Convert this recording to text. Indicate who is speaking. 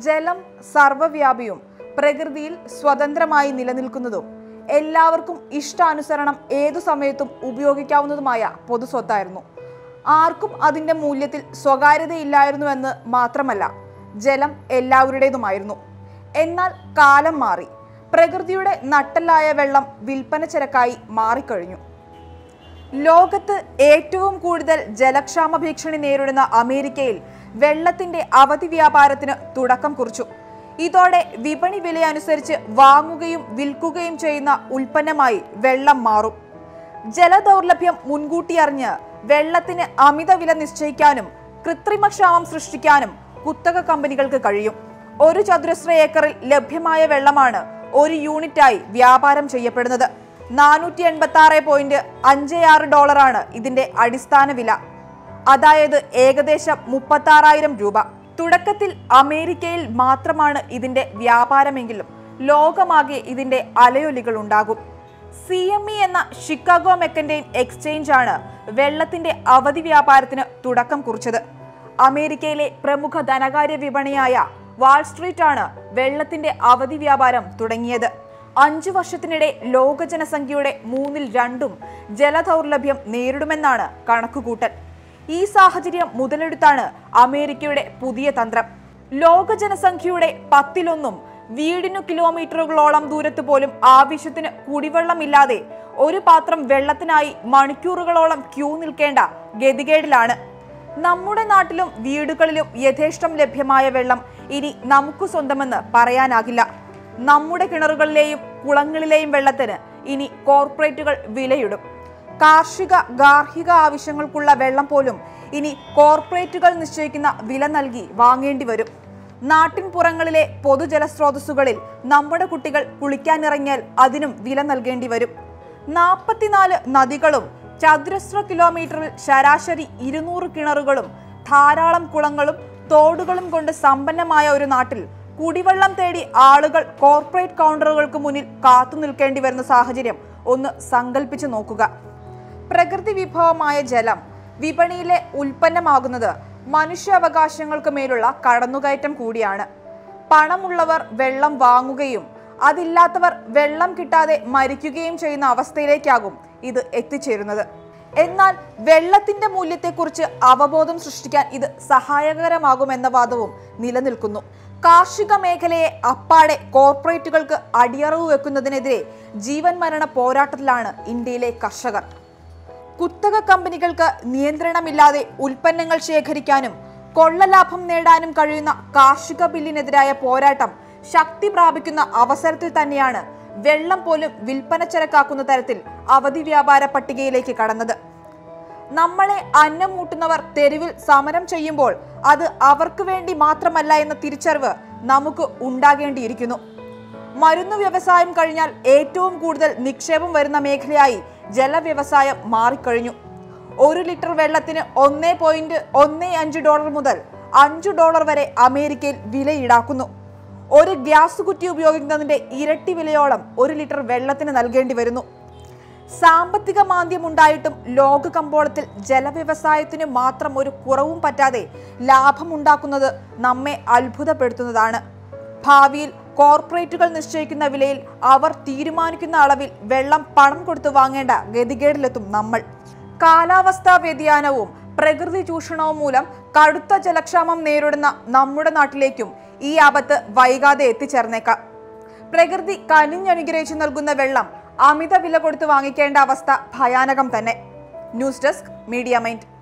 Speaker 1: ജലം സർവ്വവ്യാപിയും പ്രകൃതിയിൽ സ്വതന്ത്രമായി നിലനിൽക്കുന്നതും എല്ലാവർക്കും ഇഷ്ടാനുസരണം ഏതു സമയത്തും ഉപയോഗിക്കാവുന്നതുമായ പൊതുസ്വത്തായിരുന്നു. ആർക്കും അതിൻ്റെ മൂല്യത്തിൽ സ്വകാര്യതയില്ലായിരുന്നുവെന്ന് മാത്രമല്ല, ജലം എല്ലാവരുടേതുമായിരുന്നു. എന്നാൽ കാലം മാറി. പ്രകൃതിയുടെ നട്ടെല്ലായ വെള്ളം വിൽപ്പന ചരക്കായി മാറിക്കഴിഞ്ഞു. ലോകത്ത് ഏറ്റവും കൂടുതൽ ജലക്ഷാമ ഭീഷണി നേരിടുന്ന അമേരിക്കയിൽ വെള്ളത്തിന്റെ അവധി വ്യാപാരത്തിന് തുടക്കം കുറിച്ചു. ഇതോടെ വിപണി വിലയനുസരിച്ച് വാങ്ങുകയും വിൽക്കുകയും ചെയ്യുന്ന ഉൽപ്പന്നമായി വെള്ളം മാറും. ജലദൗർലഭ്യം മുൻകൂട്ടി അറിഞ്ഞ് വെള്ളത്തിന് അമിത വില നിശ്ചയിക്കാനും കൃത്രിമക്ഷാമം സൃഷ്ടിക്കാനും കുത്തക കമ്പനികൾക്ക് കഴിയും. ഒരു ചതുരശ്ര ഏക്കറിൽ ലഭ്യമായ വെള്ളമാണ് ഒരു യൂണിറ്റായി വ്യാപാരം ചെയ്യപ്പെടുന്നത്. $486.56 ഇതിന്റെ അടിസ്ഥാന വില, അതായത് ഏകദേശം 36,000 രൂപ. തുടക്കത്തിൽ അമേരിക്കയിൽ മാത്രമാണ് ഇതിന്റെ വ്യാപാരമെങ്കിലും ലോകമാകെ ഇതിന്റെ അലയൊലികൾ ഉണ്ടാകും. CME എന്ന ഷിക്കാഗോ മെർക്കന്റൈൽ എക്സ്ചേഞ്ച് ആണ് വെള്ളത്തിന്റെ അവധി വ്യാപാരത്തിന് തുടക്കം കുറിച്ചത്. അമേരിക്കയിലെ പ്രമുഖ ധനകാര്യ വിപണിയായ വാൾസ്ട്രീറ്റ് ആണ് വെള്ളത്തിന്റെ അവധി വ്യാപാരം തുടങ്ങിയത്. 5 വർഷത്തിനിടെ ലോക ജനസംഖ്യയുടെ 2/3 ജലദൗർലഭ്യം നേരിടുമെന്നാണ് കണക്കുകൂട്ടൽ. ഈ സാഹചര്യം മുതലെടുത്താണ് അമേരിക്കയുടെ പുതിയ തന്ത്രം. ലോക ജനസംഖ്യയുടെ 10-1 വീടിനു കിലോമീറ്ററുകളോളം ദൂരത്ത് പോലും ആവശ്യത്തിന് കുടിവെള്ളമില്ലാതെ ഒരു പാത്രം വെള്ളത്തിനായി മണിക്കൂറുകളോളം ക്യൂ നിൽക്കേണ്ട ഗതികേടിലാണ്. നമ്മുടെ നാട്ടിലും വീടുകളിലും യഥേഷ്ടം ലഭ്യമായ വെള്ളം ഇനി നമുക്ക് സ്വന്തമെന്ന് പറയാനാകില്ല. നമ്മുടെ കിണറുകളിലെയും കുളങ്ങളിലെയും വെള്ളത്തിന് ഇനി കോർപ്പറേറ്റുകൾ വിലയിടും. കാർഷിക ഗാർഹിക ആവശ്യങ്ങൾക്കുള്ള വെള്ളം പോലും ഇനി കോർപ്പറേറ്റുകൾ നിശ്ചയിക്കുന്ന വില നൽകി വാങ്ങേണ്ടി വരും. നാട്ടിൻ പുറങ്ങളിലെ പൊതുജലസ്രോതസ്സുകളിൽ നമ്മുടെ കുട്ടികൾ കുളിക്കാനിറങ്ങിയാൽ അതിനും വില നൽകേണ്ടി വരും. 44 നദികളും ചതുരശ്ര കിലോമീറ്ററിൽ ശരാശരി 200 കിണറുകളും ധാരാളം കുളങ്ങളും തോടുകളും കൊണ്ട് സമ്പന്നമായ ഒരു നാട്ടിൽ കുടിവെള്ളം തേടി ആളുകൾ കോർപ്പറേറ്റ് കൗണ്ടറുകൾക്ക് മുന്നിൽ കാത്തു നിൽക്കേണ്ടി വരുന്ന സാഹചര്യം ഒന്ന് സങ്കല്പിച്ചു നോക്കുക. പ്രകൃതി വിഭവമായ ജലം വിപണിയിലെ ഉൽപ്പന്നമാകുന്നത് മനുഷ്യാവകാശങ്ങൾക്ക് മേലുള്ള കടന്നുകയറ്റം കൂടിയാണ്. പണമുള്ളവർ വെള്ളം വാങ്ങുകയും അതില്ലാത്തവർ വെള്ളം കിട്ടാതെ മരിക്കുകയും ചെയ്യുന്ന അവസ്ഥയിലേക്കാകും ഇത് എത്തിച്ചേരുന്നത്. എന്നാൽ വെള്ളത്തിന്റെ മൂല്യത്തെക്കുറിച്ച് അവബോധം സൃഷ്ടിക്കാൻ ഇത് സഹായകരമാകുമെന്ന വാദവും നിലനിൽക്കുന്നു. കാർഷിക മേഖലയെ അപ്പാടെ കോർപ്പറേറ്റുകൾക്ക് അടിയറവ് വെക്കുന്നതിനെതിരെ ജീവൻ മരണ പോരാട്ടത്തിലാണ് ഇന്ത്യയിലെ കർഷകർ. കുത്തക കമ്പനികൾക്ക് നിയന്ത്രണമില്ലാതെ ഉൽപ്പന്നങ്ങൾ ശേഖരിക്കാനും കൊള്ളലാഭം നേടാനും കഴിയുന്ന കാർഷിക ബില്ലിനെതിരായ പോരാട്ടം ശക്തി പ്രാപിക്കുന്ന അവസരത്തിൽ തന്നെയാണ് വെള്ളം പോലും വിൽപ്പന ചരക്കാക്കുന്ന തരത്തിൽ അവധി വ്യാപാര പട്ടികയിലേക്ക് കടന്നത്. നമ്മളെ അന്നം മൂട്ടുന്നവർ തെരുവിൽ സമരം ചെയ്യുമ്പോൾ അത് അവർക്ക് വേണ്ടി മാത്രമല്ല എന്ന തിരിച്ചറിവ് നമുക്ക് ഉണ്ടാകേണ്ടിയിരിക്കുന്നു. മരുന്ന് വ്യവസായം കഴിഞ്ഞാൽ ഏറ്റവും കൂടുതൽ നിക്ഷേപം വരുന്ന മേഖലയായി ജലവ്യവസായം മാറിക്കഴിഞ്ഞു. 1 ലിറ്റർ വെള്ളത്തിന് $1.15 മുതൽ $5 വരെ അമേരിക്കയിൽ വില ഈടാക്കുന്നു. ഒരു ഗ്യാസ് കുറ്റി ഉപയോഗിക്കുന്നതിന്റെ ഇരട്ടി വിലയോളം 1 ലിറ്റർ വെള്ളത്തിന് നൽകേണ്ടി വരുന്നു. സാമ്പത്തിക മാന്ദ്യമുണ്ടായിട്ടും ലോക കമ്പോളത്തിൽ ജലവ്യവസായത്തിന് മാത്രം ഒരു കുറവും പറ്റാതെ ലാഭമുണ്ടാക്കുന്നത് നമ്മെ അത്ഭുതപ്പെടുത്തുന്നതാണ്. ഭാവിയിൽ കോർപ്പറേറ്റുകൾ നിശ്ചയിക്കുന്ന വിലയിൽ അവർ തീരുമാനിക്കുന്ന അളവിൽ വെള്ളം പണം കൊടുത്തു വാങ്ങേണ്ട ഗതികേടിലെത്തും നമ്മൾ. കാലാവസ്ഥാ വ്യതിയാനവും പ്രകൃതി ചൂഷണവും മൂലം കടുത്ത ജലക്ഷാമം നേരിടുന്ന നമ്മുടെ നാട്ടിലേക്കും ഈ ആപത്ത് വൈകാതെ എത്തിച്ചേർന്നേക്കാം. പ്രകൃതി കനിഞ്ഞനുഗ്രഹിച്ചു നൽകുന്ന വെള്ളം അമിത വില കൊടുത്ത് വാങ്ങിക്കേണ്ട അവസ്ഥ ഭയാനകം തന്നെ. News desk, media mind.